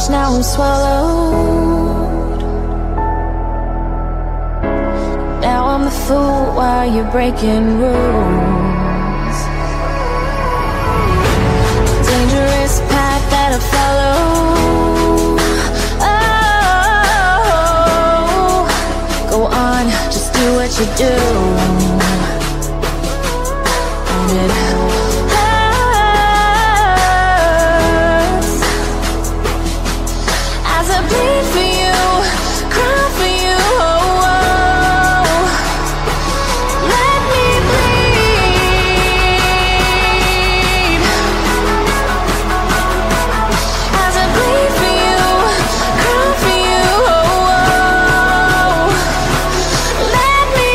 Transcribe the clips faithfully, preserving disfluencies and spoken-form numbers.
rush, now I'm swallowed. Now I'm the fool while you're breaking rules. Dangerous path that I follow. Oh, go on, just do what you do. And it hurts as I bleed for you, cry for you. Oh, oh. Let me bleed as I bleed for you, cry for you. Oh, oh. Let me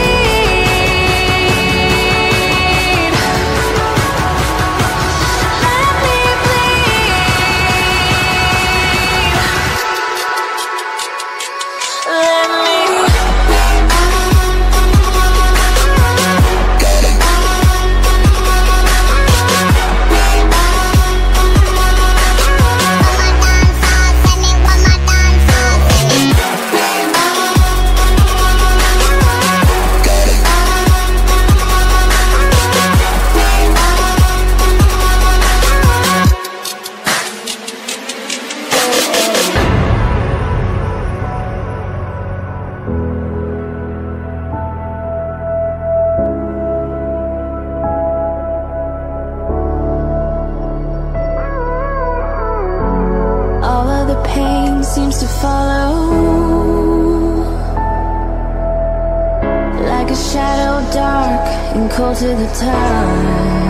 bleed. Let me bleed. Let me. All of the pain seems to follow, like a shadow dark and cold to the touch.